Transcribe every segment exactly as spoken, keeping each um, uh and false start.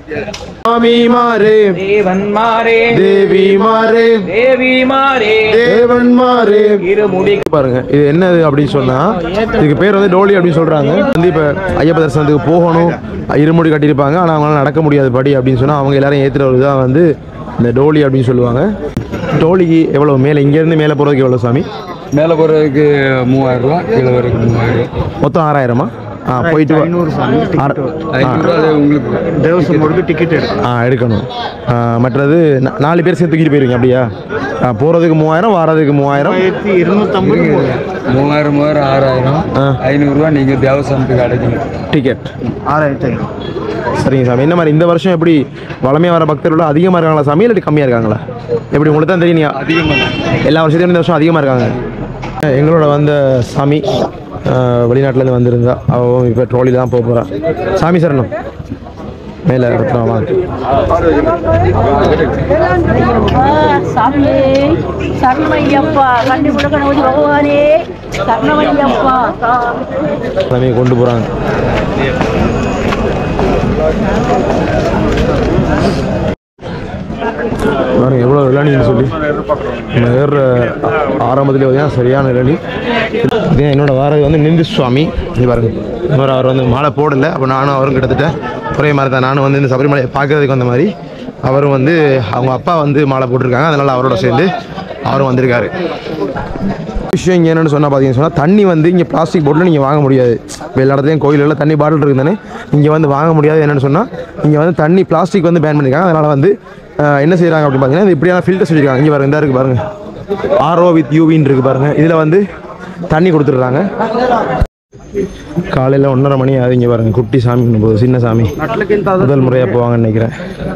स्वामी मारे देवन मारे देवी मारे देवी मारे देवन मारे இருமுடி பாருங்க இது என்னது அப்படின்னு சொன்னா இதுக்கு பேர் வந்து டோலி அப்படின்னு சொல்றாங்க. வந்து இப்ப ஐயப்ப தரிசனத்துக்கு போகணும், இருமுடி கட்டியிருப்பாங்க, ஆனால் அவங்களால நடக்க முடியாது படி அப்படின்னு சொன்னா அவங்க எல்லாரும் ஏத்துறது தான் வந்து இந்த டோலி அப்படின்னு சொல்லுவாங்க. டோலிக்கு எவ்வளவு மேலே இங்கேருந்து மேலே போகிறதுக்கு எவ்வளோ சாமி? மேலே போகிறதுக்கு மூவாயிரம் ரூபா, கீழே வரைக்கும் மூவாயிரம் ரூபா, மொத்தம் ஆறாயிரமா? ஆ போயிட்டு உங்களுக்கு தேவசம் கொடுத்து டிக்கெட் எடுக்கணும். ஆ எடுக்கணும். மற்றது நாலு பேர் சேர்த்து தூக்கிட்டு போயிருவீங்க அப்படியா? போகிறதுக்கு மூவாயிரம், வாரதுக்கு மூவாயிரம், இருநூத்தம்பது மூவாயிரம் மூவாயிரம் ஆறாயிரம் ஐநூறுரூவா நீங்கள் தேவசனத்துக்கு அடைக்கணும் டிக்கெட். ஆறாயிரத்தி ஐநூறு. சரிங்க சாமி. என்ன மாதிரி இந்த வருஷம் எப்படி வளமையாக வர பக்தர்களோட அதிகமாக இருக்காங்களா சாமி, இல்லை கம்மியாக இருக்காங்களா? எப்படி உங்களுக்கு தான் தெரியும், நீங்கள் அதிகமாக எல்லா வருஷத்தையும் இந்த வருஷம் அதிகமாக இருக்காங்க. எங்களோட வந்த சாமி வெளிநாட்டிலேருந்து வந்திருந்தா அவன் இப்போ ட்ரோலியில் தான் போக போகிறான். சாமி சரணம் மேலே ரத்னம் வாங்க. சாமியை கொண்டு போகிறாங்க. பாருங்க எவ்வளோ விளையாடின்னு சொல்லி வேறு ஆரம்பத்தில் பார்த்தீங்கன்னா சரியான விளையாடி. இதே என்னோட வாரது வந்து நின்று சுவாமி. இது பாருங்க இன்னொரு அவர் வந்து மாலை போடலை. அப்போ நானும் அவரும் கிட்டத்தட்ட ஒரே மாதிரி தான். நானும் வந்து இந்த சபரிமலையை பார்க்கறதுக்கு வந்த மாதிரி அவரும் வந்து அவங்க அப்பா வந்து மாலை போட்டிருக்காங்க. அதனால் அவரோட சேர்ந்து அவரும் வந்திருக்காரு. விஷயம் இங்கே என்னென்னு சொன்னால் பார்த்தீங்கன்னு சொன்னால் தண்ணி வந்து இங்கே பிளாஸ்டிக் பாட்டில் நீங்கள் வாங்க முடியாது. இப்போ எல்லா இடத்துலையும் கோயிலெல்லாம் தண்ணி பாட்டில் இருக்குது தானே, இங்கே வந்து வாங்க முடியாது. என்னென்னு சொன்னால் இங்கே வந்து தண்ணி பிளாஸ்டிக் வந்து பேன் பண்ணியிருக்காங்க. அதனால் வந்து என்ன செய்கிறாங்க அப்படின்னு பார்த்தீங்கன்னா இது இப்படியான ஃபில்டர்ஸ் வச்சுருக்காங்க. இங்கே பாருங்க, இந்த இருக்குது பாருங்கள், ஆர்ஓ வித் யூவின்னு இருக்குது பாருங்கள். இதில் வந்து தண்ணி கொடுத்துட்றாங்க. காலையில் ஒன்றரை மணி ஆகுது. இங்கே பாருங்கள் குட்டி சாமி போகுது, சின்ன சாமி முதல் முறையாக போவாங்கன்னு நினைக்கிறேன்.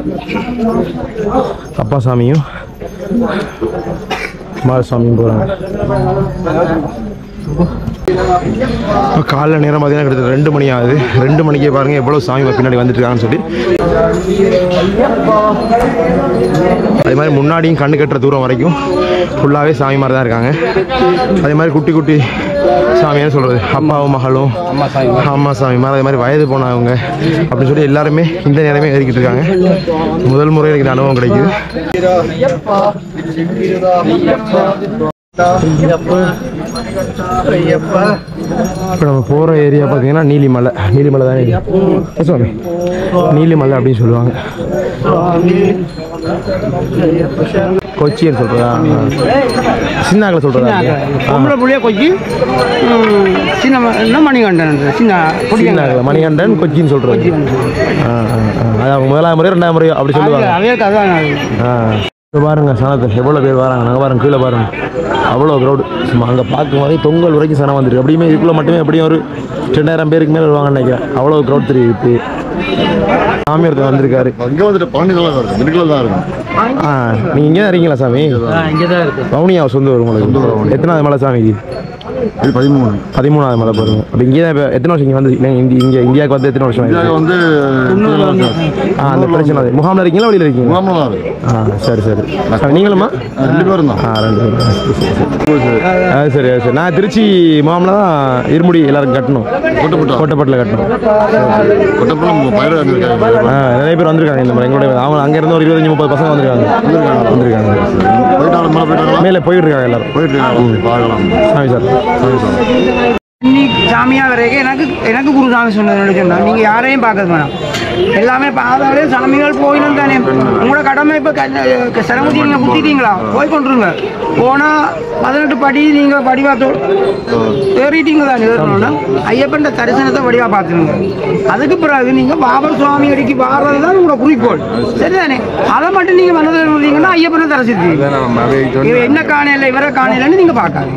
அப்பா சாமியும் மாதசாமியும் போகிறாங்க. இப்போ காலைல நேரம் பார்த்தீங்கன்னா கிட்டத்தட்ட ரெண்டு மணி ஆகுது. ரெண்டு மணிக்கே பாருங்கள் எவ்வளோ சாமி பின்னாடி வந்துட்டு இருக்காங்கன்னு சொல்லி. அதே மாதிரி முன்னாடியும் கண்ணு கட்டுற தூரம் வரைக்கும் ஃபுல்லாகவே சாமி மாதிரி தான் இருக்காங்க. அதே மாதிரி குட்டி குட்டி சாமியான்னு சொல்கிறது அம்மாவும் மகளும் அம்மா சாமி அம்மா சாமி மாதிரி. அதே மாதிரி வயது போனவங்க அப்படின்னு சொல்லி எல்லாருமே இந்த நேரமே ஏறிக்கிட்டு இருக்காங்க. முதல் முறை எனக்கு அனுபவம் கிடைக்குது. இப்போ நம்ம போகிற ஏரியா பார்த்தீங்கன்னா நீலிமலை. நீலிமலை தான் சுவாமி, நீலிமலை அப்படின்னு சொல்லுவாங்க. கொச்சின்னு சொல்கிறதா, சின்னாக்கில் சொல்கிறதா? கொச்சி சின்ன மணிகண்டன், சின்ன சின்னாக்கில் மணிகண்டன் கொச்சின்னு சொல்கிறது. ஆ அது அவங்க முதலாம் முறை ரெண்டாம் முறை அப்படி சொல்லுவாங்க. ஆ இப்போ பாருங்கள் சனத்தில் எவ்வளோ பேர் வராங்க. நாங்கள் பாருங்கள் கீழே பாருங்கள் அவ்வளோ க்ரௌடு. சும்மா அங்கே பார்க்கும் போதே தொங்கல் வரைக்கும் சனம் வந்துருக்கு. அப்படியுமே இதுக்குள்ளே மட்டுமே எப்படியும் ஒரு ரெண்டாயிரம் பேருக்கு மேலே வருவாங்கன்னு நினைக்கிறேன். அவ்வளோ க்ரௌட் தெரியுது. இப்போ சாமி ஒருத்தர் வந்திருக்காரு. இங்கே வந்துட்டு பழனியில் தான் இருக்கும். ஆ நீங்கள் இங்கே தான் இருக்கீங்களா சாமி? இங்கே தான் இருக்கு. பவுனியா சொந்த ஊர் உங்களுக்கு? எத்தனாவது மலை சாமிக்கு? இது பதிமூணு பதிமூணாவது மலை பாருங்க. அப்போ இங்கே தான் இப்போ எத்தனை வருஷம் இங்கே வந்து இங்கே இங்கே இந்தியாவுக்கு வந்து எத்தனை வருஷம் இந்தியாவுக்கு வந்து ஆ அந்த பிரச்சனை அது முகாமில் இருக்கீங்களா வெளியில் இருக்கீங்க? முகாமில் தான் இருக்கு. ஆ சரி சரி. நீங்களுமா? ரெண்டு பேரும் தான். ஆ ரெண்டு பேரும். அது சரி அது சரி. நான் திருச்சி முகாமில் தான் இருமுடி எல்லாருக்கும் கட்டணும். கொட்டப்பட்டு கோட்டப்பட்டில் கட்டணும். கொட்டப்பட்டு பயிர் வந்திருக்காங்க. ஆ நிறைய பேர் வந்திருக்காங்க. இந்த மாதிரி எங்களுடைய அவங்க அங்கேருந்து ஒரு இருபத்தஞ்சி முப்பது பசங்க வந்திருக்காங்க. வந்திருக்காங்க போயிட்டாலும் மேலே போயிட்டாங்களா? மேலே போயிட்டு இருக்காங்க எல்லாரும். போயிட்டு இருக்காங்க. பார்க்கலாம். சாமி சார் சாமியா வரைக்கும் எனக்கு எனக்கு குருசாமி சொன்னது சொன்னால் நீங்கள் யாரையும் பார்க்கறது வேணாம், எல்லாமே பார்த்தாலே சாமிகள் போயிடும் தானே. உங்களோட கடமை இப்போ சிரமத்தி நீங்கள் குத்திட்டீங்களா போய் கொண்டுருங்க. போனால் பதினெட்டு படி நீங்கள் படிவா ஏறிட்டீங்க தானே. ஏறணும்னா ஐயப்பன் தரிசனத்தை வடிவாக பார்த்துருங்க. அதுக்கு பிறகு நீங்கள் பாபர் சுவாமி அடிக்கு பாடுறது தான் உங்களோட குறிக்கோள், சரிதானே? அதை மட்டும் நீங்கள் மனதில் இருந்தீங்கன்னா ஐயப்பனை தரிசித்தீங்க. என்ன காணையில் இவரை காணையிலன்னு நீங்கள் பார்க்காது.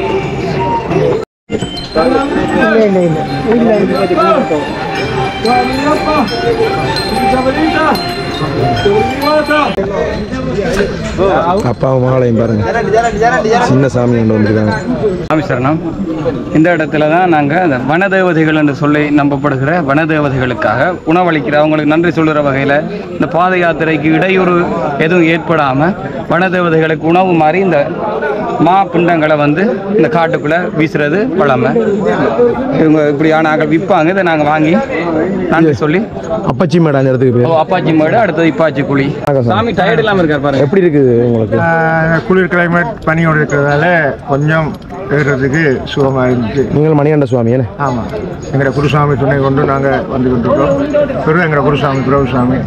அப்பாவும் மகளையும் பாருங்க, சின்ன சாமி கொண்டு வந்திருக்காங்க. சாமி சரணம். இந்த இடத்துல தான் நாங்கள் அந்த வனதேவதைகள் என்று சொல்லி நம்பப்படுகிற வனதேவதைகளுக்காக உணவளிக்கிற அவங்களுக்கு நன்றி சொல்கிற வகையில் இந்த பாத யாத்திரைக்கு இடையூறு எதுவும் ஏற்படாமல் வனதேவதைகளுக்கு உணவு மாதிரி இந்த மா புண்டங்களை வந்து இந்த காட்டுக்குள்ளே வீசுறது வளமை. இவங்க இப்படியான ஆக்கள் விற்பாங்க. இதை நாங்கள் வாங்கி நன்றி சொல்லி அப்பச்சி மேடம் அந்த இடத்துக்கு போய் அப்பாச்சி மேடு, அடுத்தது இப்பாச்சி குழி. சாமி டயர்ட் இல்லாமல் இருக்கார் பாருங்க. எப்படி இருக்குது உங்களுக்கு? குளிர் கிளைமேட் பனியோடு இருக்கிறதால கொஞ்சம் ஏறுறதுக்கு சுகமாக இருந்துச்சு. நீங்கள் மணிகண்ட சுவாமி என்ன? ஆமாம், எங்களோட குருசாமி துணை கொண்டு நாங்கள் வந்துக்கிட்டு இருக்கோம். பிறகு எங்களோட குருசாமி பிரபுசாமி.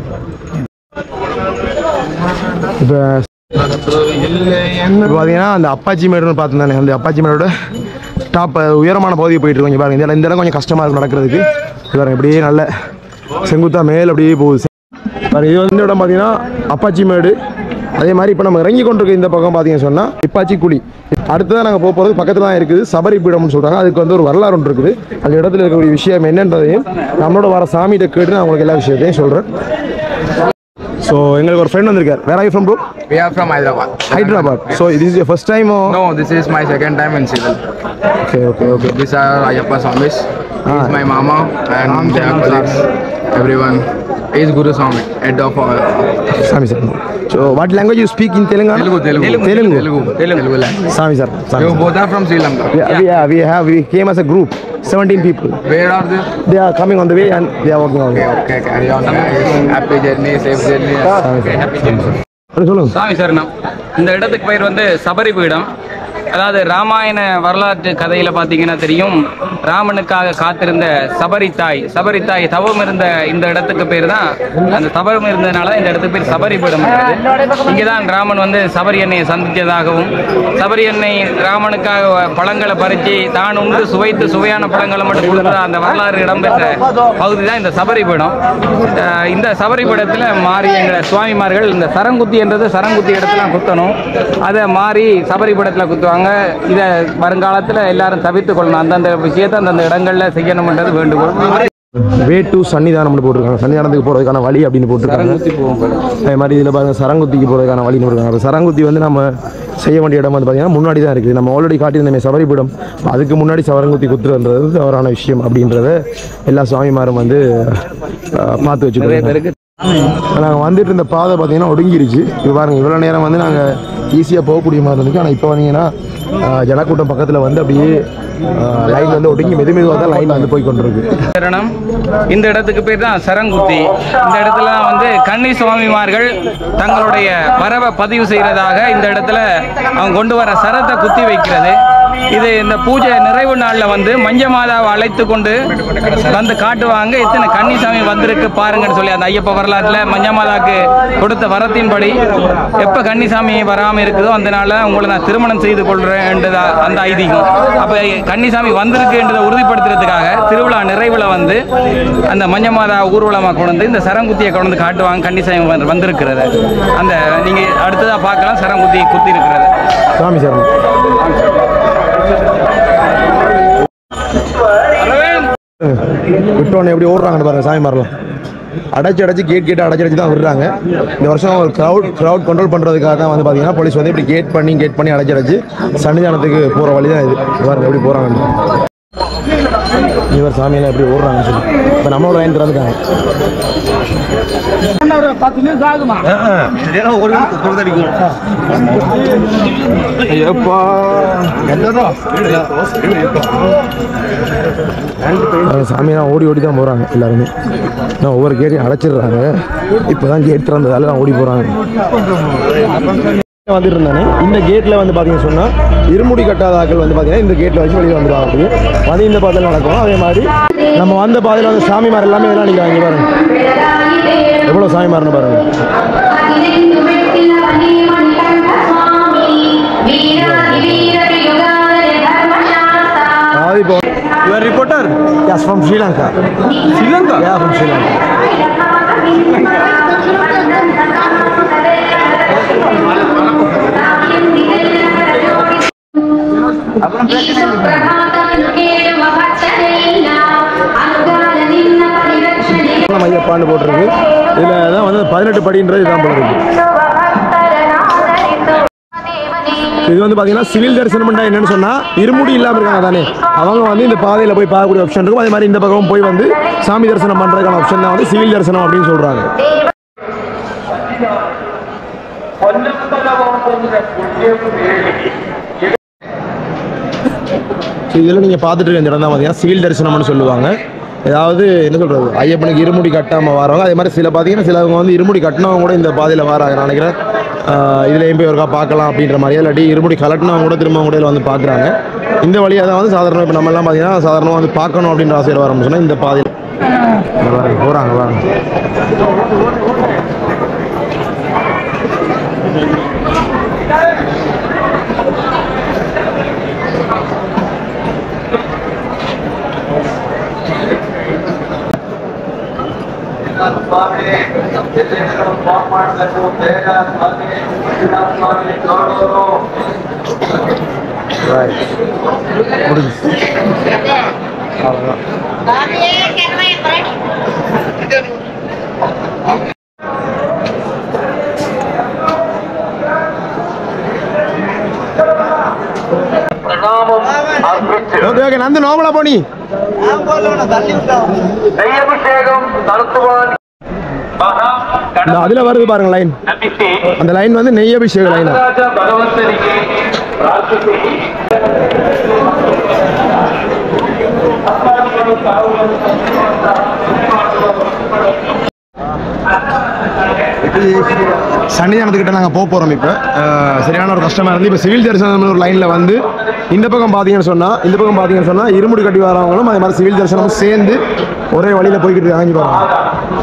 இப்போ பார்த்தீங்கன்னா அந்த அப்பாச்சி மேடுன்னு பார்த்துருந்தானே, அந்த அப்பாச்சி மேடோட டாப் உயரமான பகுதியை போயிட்டு இருக்கோம். பாருங்க, இந்த இந்த இடம் கொஞ்சம் கஷ்டமாக இருக்கும் நடக்கிறதுக்கு. பாருங்க இப்படியே நல்ல செங்குத்தா மேல் அப்படியே போகுது. பாருங்க, இது வந்து இடம் பார்த்தீங்கன்னா அப்பாச்சி மேடு. அதே மாதிரி இப்போ நம்ம இறங்கி கொண்டிருக்க இந்த பக்கம் பார்த்தீங்கன்னு சொன்னால் இப்பாச்சி குழி. அடுத்ததான் நாங்கள் போக போகிறது பக்கத்தில் தான் இருக்குது சபரி பீடம்னு சொல்கிறாங்க. அதுக்கு வந்து ஒரு வரலாறு ஒன்று இருக்குது. அந்த இடத்துல இருக்கக்கூடிய விஷயம் என்னன்றதையும் நம்மளோட வர சாமிகிட்ட கேட்டு நான் உங்களுக்கு எல்லா விஷயத்தையும் சொல்கிறேன். ஸோ எங்களுக்கு ஒரு ஃப்ரெண்ட் வந்திருக்கார். Where are you from bro? We are from Hyderabad. Hyderabad. So this is your first time or? No, this is my second time in civil. Okay, okay, okay. These are Ayappa Swamis. He is Ah. my mama and their colleagues. Everyone. He is Guru Swami, head of our Sami sir. So what language you speak in Telangana? Telugu. Telugu. Telugu. Telugu. Telugu language. Sami sir. Sami You sir. both are from Sri Lanka. Yeah, we, yeah, we have we came as a group, seventeen people. Where are they? They are coming on the way and they are working on Okay, it. okay, carry on. Guys. Happy journey, safe journey. Okay, happy journey. சொல்லுங்க. சாமி சரணம். இந்த இடத்துக்கு பேர் வந்து சபரி பீடம். அதாவது ராமாயண வரலாற்று கதையில் பார்த்தீங்கன்னா தெரியும், ராமனுக்காக காத்திருந்த சபரி தாய் சபரி தாய் தவம் இருந்த இந்த இடத்துக்கு பேர் தான், அந்த தவம் இருந்ததுனால இந்த இடத்துக்கு பேர் சபரி பீடம். இங்கே தான் ராமன் வந்து சபரி எண்ணெயை சந்தித்ததாகவும், சபரி எண்ணெய் ராமனுக்காக பழங்களை பறித்து தான் உண்டு சுவைத்து சுவையான பழங்களை மட்டும் கொடுத்த அந்த வரலாறு இடம்பெற்ற பகுதி தான் இந்த சபரி பீடம். இந்த சபரி பீடத்தில் மாறி எங்களை சுவாமிமார்கள் இந்த சரங்குத்தி என்றது சரங்குத்தி இடத்துல குத்தணும், அதை மாறி சபரி பீடத்தில் குத்துவாங்க. இதை வருங்காலத்தில் எல்லாரும் தவிர்த்து கொள்ளணும். அந்தந்த விஷயத்தை அந்தந்த இடங்களில் செய்யணும்ன்றது வேண்டுகோள். வே டு சன்னிதானம்னு போட்டிருக்காங்க. சன்னிதானத்துக்கு போகிறதுக்கான வழி அப்படின்னு போட்டிருக்காங்க. அதே மாதிரி இதில் பாருங்கள் சரங்குத்திக்கு போகிறதுக்கான வழின்னு போட்டிருக்காங்க. அப்போ சரங்குத்தி வந்து நம்ம செய்ய வேண்டிய இடம் வந்து பார்த்தீங்கன்னா முன்னாடி தான் இருக்குது. நம்ம ஆல்ரெடி காட்டியிருந்தோமே சபரிபீடம், அதுக்கு முன்னாடி சரங்குத்தி குத்துறன்றது தவறான விஷயம் அப்படின்றத எல்லா சுவாமிமாரும் வந்து பார்த்து வச்சுக்கிறோம். நாங்கள் வந்துட்டு இருந்த பாதை பார்த்தீங்கன்னா ஒடுங்கிருச்சு. இப்போ பாருங்கள், இவ்வளோ நேரம் வந்து நாங்கள் ஈஸியாக போகக்கூடிய மாதிரி இருந்துச்சு. ஆனால் இப்போ வந்தீங்கன்னா ஜனக்கூட்டம் பக்கத்தில் வந்து அப்படியே லைன் வந்து ஒடுங்கி மெது மெதுவாக தான் லைன் வந்து போய் கொண்டிருக்கு. சரணம். இந்த இடத்துக்கு பேர் தான் சரங்குத்தி. இந்த இடத்துல வந்து கன்னி சுவாமிமார்கள் தங்களுடைய வரவை பதிவு செய்கிறதாக இந்த இடத்துல அவங்க கொண்டு வர சரத்தை குத்தி வைக்கிறது. இது இந்த பூஜை நிறைவு நாளில் வந்து மஞ்ச மாதாவை அழைத்து கொண்டு வந்து காட்டுவாங்க, இத்தனை கன்னிசாமி வந்திருக்கு பாருங்கன்னு சொல்லி. அந்த ஐயப்ப வரலாற்றில் மஞ்ச மாதாவுக்கு கொடுத்த வரத்தின்படி எப்போ கன்னிசாமி வராமல் இருக்குதோ அந்த நாளில் உங்களை நான் திருமணம் செய்து கொள்கிறேன்றதா அந்த ஐதீகம். அப்போ கன்னிசாமி வந்திருக்குன்றதை உறுதிப்படுத்துறதுக்காக திருவிழா நிறைவில் வந்து அந்த மஞ்ச மாதா ஊர்வலமாக கொண்டு வந்து இந்த சரங்குத்தியை கொண்டு வந்து காட்டுவாங்க. கன்னிசாமி வந்திருக்கிறது அந்த நீங்கள் அடுத்ததாக பார்க்கலாம். சரங்குத்தி குத்தி இருக்கிறது. சாமி சார் விட்டோன்னு எப்படி ஓடுறாங்கன்னு பாருங்க. சாமி மாறலாம் அடைச்சி அடைச்சி கேட் கேட்டு அடைச்சி அடைச்சி தான் விடுறாங்க. இந்த வருஷம் ஒரு க்ரௌட் க்ரௌட் கண்ட்ரோல் பண்ணுறதுக்காக தான் வந்து பார்த்தீங்கன்னா போலீஸ் வந்து இப்படி கேட் பண்ணி கேட் பண்ணி அடைச்சி அடைச்சி சன்னிதானத்துக்கு போகிற வழி தான் இது. பாருங்க எப்படி போகிறாங்க இவர் சாமியெல்லாம் எப்படி ஓடுறாங்கன்னு சொல்லி. இப்போ நம்மளோட லைன் திறந்துட்டாங்க. சாமியெல்லாம் ஓடி ஓடி தான் போகிறாங்க எல்லாருமே. நான் ஒவ்வொரு கேட்டையும் அடைச்சிடுறாங்க. இப்போ தான் கேட் திறந்ததால நான் ஓடி போகிறாங்க. வந்துட்டு இருந்தானே இந்த கேட்டில் வந்து பார்த்தீங்கன்னு சொன்னால் இருமுடி கட்டாத ஆக்கள் வந்து பார்த்தீங்கன்னா இந்த கேட்டில் வச்சு வெளியே வந்துடுவாங்க. அப்படி வந்து இந்த பாதையில் நடக்கும். அதே மாதிரி நம்ம வந்த பாதையில் வந்து சாமிமார் எல்லாமே இதெல்லாம் நீங்கள் வாங்கி பாருங்க, எவ்வளோ சாமிமார்னு பாருங்க. அதாவது இப்போ You are reporter? Yes, from Sri Lanka. Sri Lanka? Yeah, from Sri Lanka. ஐயப்பான்னு போட்டிருக்கு. இதில் தான் வந்து பதினெட்டு படின்றது இதான் போட்டிருக்கு. இது வந்து பார்த்தீங்கன்னா சிவில் தரிசனம் என்னன்னு சொன்னால் இருமுடி இல்லாமல் இருக்காங்க தானே, அவங்க வந்து இந்த பாதையில் போய் பார்க்கக்கூடிய ஆப்ஷன் இருக்கும். அதே மாதிரி இந்த பக்கம் போய் வந்து சாமி தரிசனம் பண்ணுறதுக்கான ஆப்ஷன் தான் வந்து சிவில் தரிசனம் அப்படின்னு சொல்கிறாங்க. ஸோ இதில் நீங்கள் பார்த்துட்டு இருக்க இந்த இடம் தான் பார்த்தீங்கன்னா சீல் தரிசனம்னு சொல்லுவாங்க. ஏதாவது என்ன சொல்கிறது, ஐயப்பனுக்கு இருமுடி கட்டாமல் வரவங்க, அதே மாதிரி சில பார்த்தீங்கன்னா சிலவங்க வந்து இருமுடி கட்டினவங்க கூட இந்த பாதையில் வராங்க. நான் நினைக்கிறேன் இதுலேயும் போய் ஒருக்கா பார்க்கலாம் அப்படின்ற மாதிரியே, இல்லாட்டி இருமுடி கலட்டினவங்க கூட திரும்ப கூட வந்து பார்க்குறாங்க. இந்த வழியாக தான் வந்து சாதாரணமாக இப்போ நம்மெல்லாம் பார்த்தீங்கன்னா சாதாரணமாக வந்து பார்க்கணும் அப்படின்ற ஆசையில் வரோம்னு சொன்னால் இந்த பாதையில் போகிறாங்க வராங்க. Right. முடிஞ்சு ஓகே ஓகே நந்து நோமலா போனி அதுல வருது பாருங்க லைன், அந்த லைன் வந்து நெய் அபிஷேக லைன். சன்னிதானத்துக்கிட்ட நாங்கள் போக போகிறோம். இப்போ சரியான ஒரு கஷ்டமாக இருந்து இப்போ சிவில் தரிசனம் ஒரு லைனில் வந்து இந்த பக்கம் பார்த்தீங்கன்னு சொன்னால் இந்த பக்கம் பார்த்தீங்கன்னு சொன்னால் இருமுடி கட்டி வரவங்களும் அதே மாதிரி சிவில் தரிசனமும் சேர்ந்து ஒரே வழியில் போய்கிட்டு வாங்கி பாருங்க.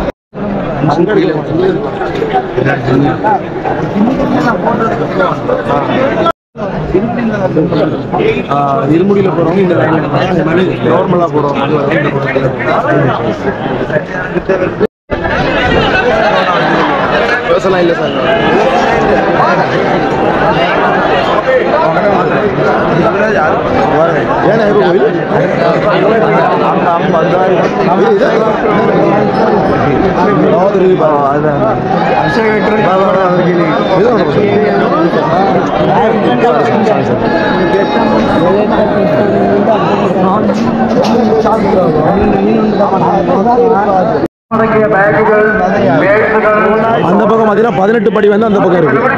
இருமுடியில் போகிறவங்க இந்த லைனில் நார்மலாக போகிறவங்க இல்லை சார். ஏன்னா இப்போ கோயில் அந்த பக்கம் பார்த்தீங்கன்னா பதினெட்டு படி வந்து அந்த பக்கம் இருக்கு.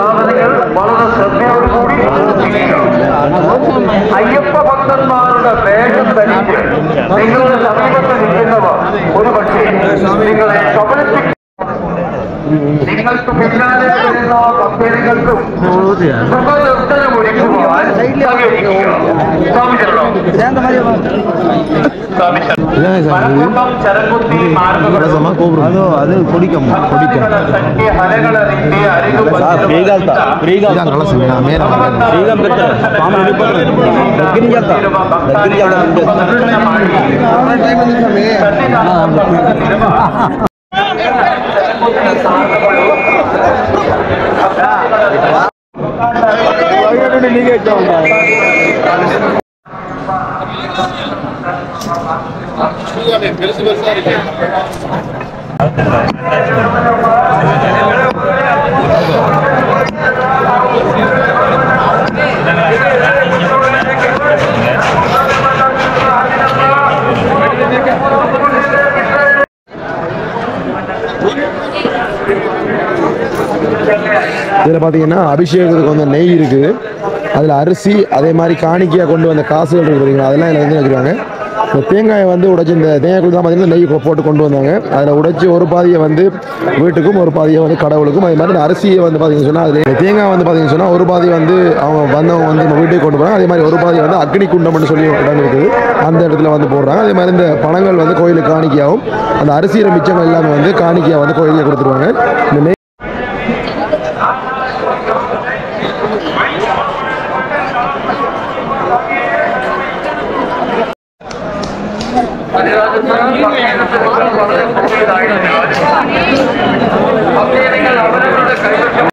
ஐயப்ப பக்தன்மாരുടെ വേഷം ധരിച്ച് നിങ്ങളുടെ സമീപത്ത് നിൽക്കുന്നവർ ഒരു പക്ഷേ നിങ്ങളെ കബളിപ്പിക്കും. നിങ്ങൾക്ക് പിന്നാലെ വരുന്ന കമ്പനികൾക്കും സുഖനിർത്തനം ഒരുക്കുവാൻ இதில் பார்த்தீங்கன்னா அபிஷேகத்துக்கு வந்து நெய் இருக்குது, அதில் அரிசி அதே மாதிரி காணிக்கையாக கொண்டு வந்த காசுகள் இருக்குது பார்த்தீங்களா, அதெல்லாம் இதில் வந்து வச்சுருக்காங்க. இந்த தேங்காயை வந்து உடைச்சி இந்த தேங்காய்க்குள்ள தான் பார்த்தீங்கன்னா நெய் போட்டு கொண்டு வந்தாங்க. அதில் உடைச்சி ஒரு பாதியை வந்து வீட்டுக்கும் ஒரு பாதியை வந்து கடவுளுக்கும், அதே மாதிரி இந்த அரிசியை வந்து பார்த்தீங்கன்னு சொன்னால் அதில் தேங்காய் வந்து பார்த்தீங்கன்னு சொன்னால் ஒரு பாதி வந்து அவங்க வந்தவங்க வந்து நம்ம வீட்டுக்கு கொண்டு போகிறாங்க. அதே மாதிரி ஒரு பாதி வந்து அக்னி குண்டம்னு சொல்லி இடம் இருக்குது, அந்த இடத்துல வந்து போடுறாங்க. அதே மாதிரி இந்த பணங்கள் வந்து கோயிலுக்கு காணிக்கையாகவும் அந்த அரிசியில் மிச்சங்கள் எல்லாமே வந்து காணிக்கையாக வந்து கோயிலுக்கு கொடுத்துருவாங்க. இந்த நெய் വളരെ